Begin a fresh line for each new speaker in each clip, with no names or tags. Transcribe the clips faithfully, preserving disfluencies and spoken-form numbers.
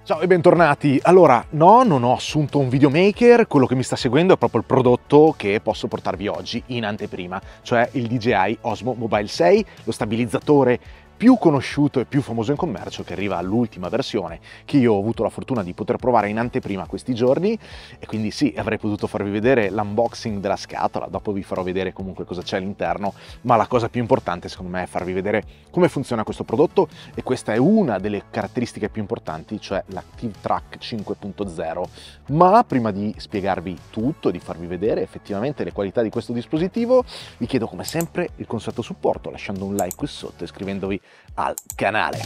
Ciao e bentornati. Allora, no, non ho assunto un videomaker, quello che mi sta seguendo è proprio il prodotto che posso portarvi oggi in anteprima, cioè il D J I Osmo Mobile sei, lo stabilizzatore più conosciuto e più famoso in commercio, che arriva all'ultima versione, che io ho avuto la fortuna di poter provare in anteprima questi giorni, e quindi sì, avrei potuto farvi vedere l'unboxing della scatola, dopo vi farò vedere comunque cosa c'è all'interno, ma la cosa più importante secondo me è farvi vedere come funziona questo prodotto, e questa è una delle caratteristiche più importanti, cioè l'ActiveTrack cinque punto zero. Ma prima di spiegarvi tutto, di farvi vedere effettivamente le qualità di questo dispositivo, vi chiedo come sempre il consueto supporto, lasciando un like qui sotto e iscrivendovi al canale.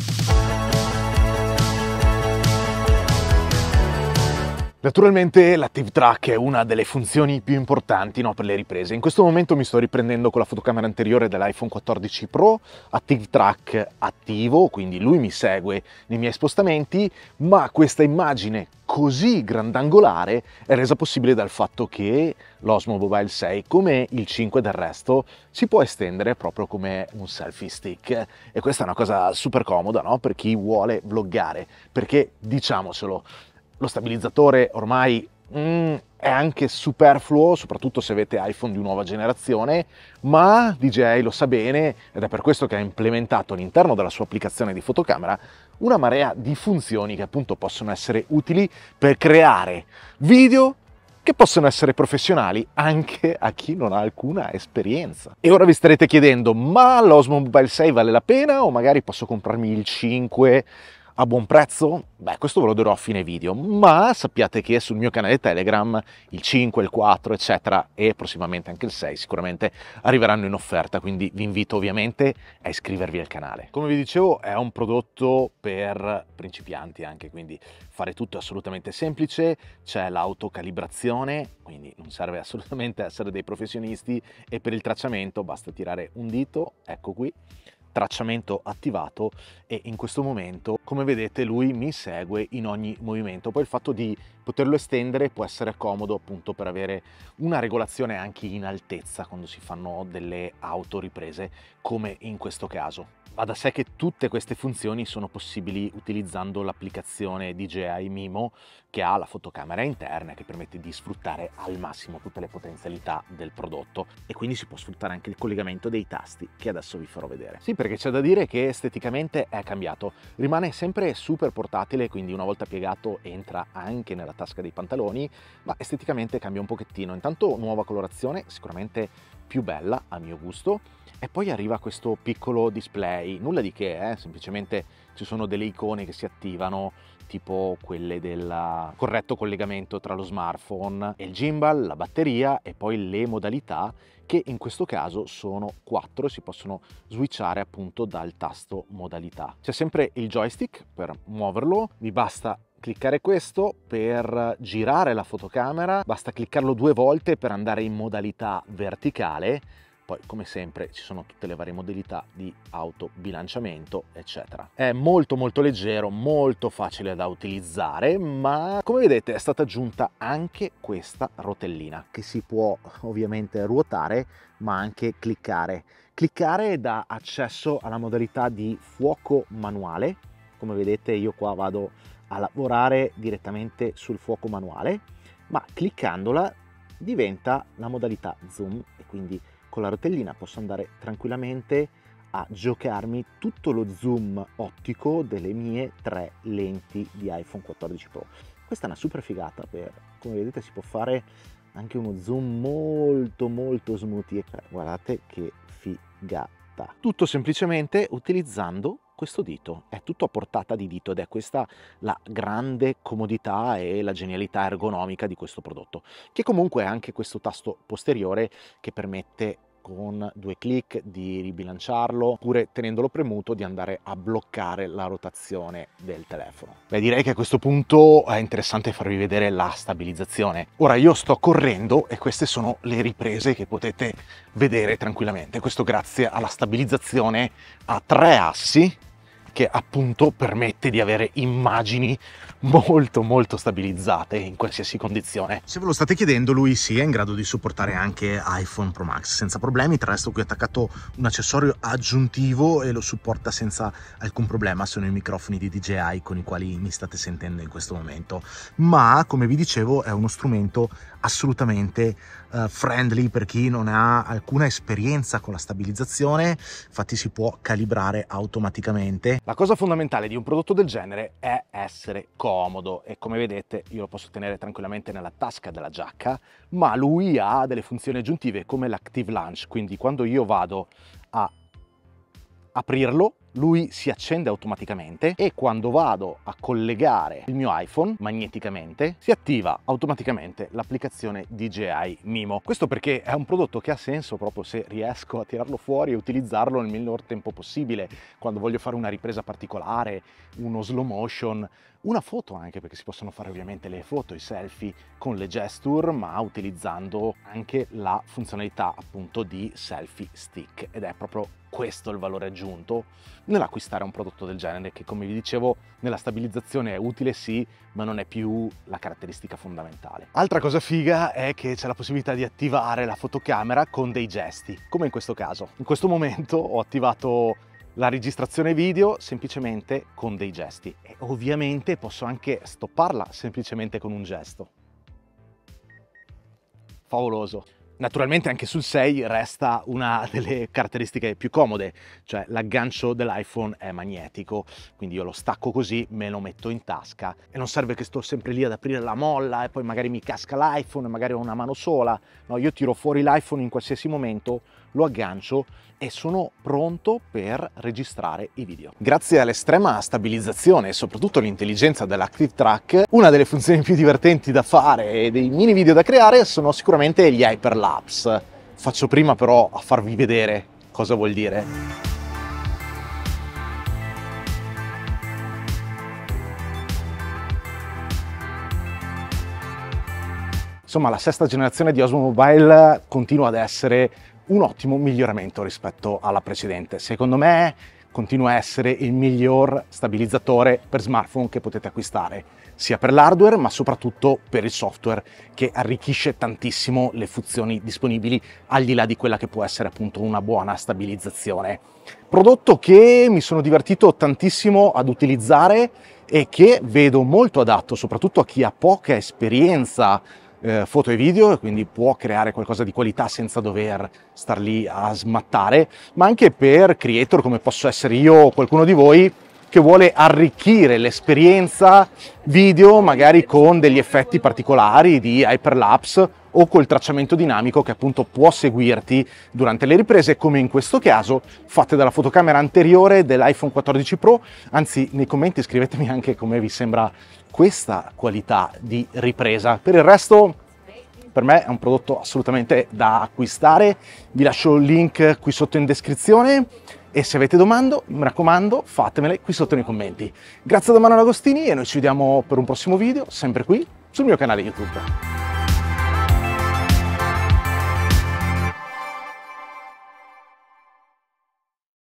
Naturalmente l'ActiveTrack è una delle funzioni più importanti, no, per le riprese. In questo momento mi sto riprendendo con la fotocamera anteriore dell'iPhone quattordici Pro, ActiveTrack attivo, quindi lui mi segue nei miei spostamenti, ma questa immagine così grandangolare è resa possibile dal fatto che l'Osmo Mobile sei, come il cinque del resto, si può estendere proprio come un selfie stick, e questa è una cosa super comoda, no, per chi vuole vloggare, perché diciamocelo, lo stabilizzatore ormai mm, è anche superfluo, soprattutto se avete iPhone di nuova generazione, ma D J I lo sa bene ed è per questo che ha implementato all'interno della sua applicazione di fotocamera una marea di funzioni che appunto possono essere utili per creare video che possono essere professionali anche a chi non ha alcuna esperienza. E ora vi starete chiedendo, ma l'Osmo Mobile sei vale la pena o magari posso comprarmi il cinque a buon prezzo? Beh, questo ve lo dirò a fine video, ma sappiate che sul mio canale Telegram il cinque, il quattro, eccetera, e prossimamente anche il sei sicuramente arriveranno in offerta, quindi vi invito ovviamente a iscrivervi al canale. Come vi dicevo, è un prodotto per principianti anche, quindi fare tutto è assolutamente semplice, c'è l'autocalibrazione, quindi non serve assolutamente essere dei professionisti, e per il tracciamento basta tirare un dito, ecco qui, tracciamento attivato, e in questo momento come vedete lui mi segue in ogni movimento. Poi il fatto di poterlo estendere può essere comodo appunto per avere una regolazione anche in altezza quando si fanno delle autoriprese come in questo caso. Va da sé che tutte queste funzioni sono possibili utilizzando l'applicazione D J I Mimo, che ha la fotocamera interna che permette di sfruttare al massimo tutte le potenzialità del prodotto, e quindi si può sfruttare anche il collegamento dei tasti che adesso vi farò vedere. Sì, perché c'è da dire che esteticamente è cambiato, rimane sempre super portatile, quindi una volta piegato entra anche nella tasca dei pantaloni, ma esteticamente cambia un pochettino. Intanto nuova colorazione, sicuramente più bella a mio gusto, e poi arriva questo piccolo display, nulla di che, eh? Semplicemente ci sono delle icone che si attivano, tipo quelle del corretto collegamento tra lo smartphone e il gimbal, la batteria e poi le modalità, che in questo caso sono quattro e si possono switchare appunto dal tasto modalità. C'è sempre il joystick per muoverlo, vi basta cliccare questo per girare la fotocamera, basta cliccarlo due volte per andare in modalità verticale. Poi come sempre ci sono tutte le varie modalità di autobilanciamento eccetera. È molto molto leggero, molto facile da utilizzare, ma come vedete è stata aggiunta anche questa rotellina che si può ovviamente ruotare ma anche cliccare. Cliccare dà accesso alla modalità di fuoco manuale. Come vedete io qua vado a lavorare direttamente sul fuoco manuale, ma cliccandola diventa la modalità zoom, e quindi con la rotellina posso andare tranquillamente a giocarmi tutto lo zoom ottico delle mie tre lenti di iPhone quattordici Pro. Questa è una super figata, per, come vedete si può fare anche uno zoom molto molto smooth, e guardate che figata. Tutto semplicemente utilizzando questo dito, è tutto a portata di dito, ed è questa la grande comodità e la genialità ergonomica di questo prodotto, che comunque ha anche questo tasto posteriore che permette con due clic di ribilanciarlo, oppure tenendolo premuto di andare a bloccare la rotazione del telefono. Beh, direi che a questo punto è interessante farvi vedere la stabilizzazione. Ora io sto correndo e queste sono le riprese che potete vedere tranquillamente, questo grazie alla stabilizzazione a tre assi, che appunto permette di avere immagini molto molto stabilizzate in qualsiasi condizione. Se ve lo state chiedendo, lui sì è in grado di supportare anche iPhone Pro Max senza problemi. Tra l'altro qui ho attaccato un accessorio aggiuntivo e lo supporta senza alcun problema. Sono i microfoni di D J I con i quali mi state sentendo in questo momento, ma come vi dicevo è uno strumento assolutamente uh, friendly per chi non ha alcuna esperienza con la stabilizzazione. Infatti si può calibrare automaticamente. La cosa fondamentale di un prodotto del genere è essere comodo e come vedete io lo posso tenere tranquillamente nella tasca della giacca, ma lui ha delle funzioni aggiuntive come l'Active Launch, quindi quando io vado a aprirlo lui si accende automaticamente e quando vado a collegare il mio iPhone magneticamente si attiva automaticamente l'applicazione D J I Mimo. Questo perché è un prodotto che ha senso proprio se riesco a tirarlo fuori e utilizzarlo nel minor tempo possibile, quando voglio fare una ripresa particolare, uno slow motion, una foto anche, perché si possono fare ovviamente le foto, i selfie con le gesture, ma utilizzando anche la funzionalità appunto di selfie stick, ed è proprio questo il valore aggiunto nell'acquistare un prodotto del genere, che come vi dicevo nella stabilizzazione è utile sì, ma non è più la caratteristica fondamentale. Altra cosa figa è che c'è la possibilità di attivare la fotocamera con dei gesti, come in questo caso. In questo momento ho attivato la registrazione video semplicemente con dei gesti e ovviamente posso anche stopparla semplicemente con un gesto. Favoloso! Naturalmente anche sul sei resta una delle caratteristiche più comode, cioè l'aggancio dell'iPhone è magnetico, quindi io lo stacco così, me lo metto in tasca e non serve che sto sempre lì ad aprire la molla e poi magari mi casca l'iPhone e magari ho una mano sola. No, io tiro fuori l'iPhone in qualsiasi momento, lo aggancio e sono pronto per registrare i video. Grazie all'estrema stabilizzazione e soprattutto all'intelligenza dell'Active Track, una delle funzioni più divertenti da fare e dei mini video da creare sono sicuramente gli hyperlapse. Faccio prima però a farvi vedere cosa vuol dire. Insomma, la sesta generazione di Osmo Mobile continua ad essere un ottimo miglioramento rispetto alla precedente. Secondo me continua a essere il miglior stabilizzatore per smartphone che potete acquistare, sia per l'hardware ma soprattutto per il software, che arricchisce tantissimo le funzioni disponibili al di là di quella che può essere appunto una buona stabilizzazione. Prodotto che mi sono divertito tantissimo ad utilizzare e che vedo molto adatto soprattutto a chi ha poca esperienza Eh, foto e video, e quindi può creare qualcosa di qualità senza dover star lì a smattare, ma anche per creator come posso essere io o qualcuno di voi che vuole arricchire l'esperienza video magari con degli effetti particolari di hyperlapse o col tracciamento dinamico che appunto può seguirti durante le riprese, come in questo caso fatte dalla fotocamera anteriore dell'iPhone quattordici Pro. Anzi, nei commenti scrivetemi anche come vi sembra questa qualità di ripresa. Per il resto per me è un prodotto assolutamente da acquistare. Vi lascio il link qui sotto in descrizione e se avete domande, mi raccomando, fatemele qui sotto nei commenti. Grazie da Manuel Agostini e noi ci vediamo per un prossimo video, sempre qui sul mio canale YouTube.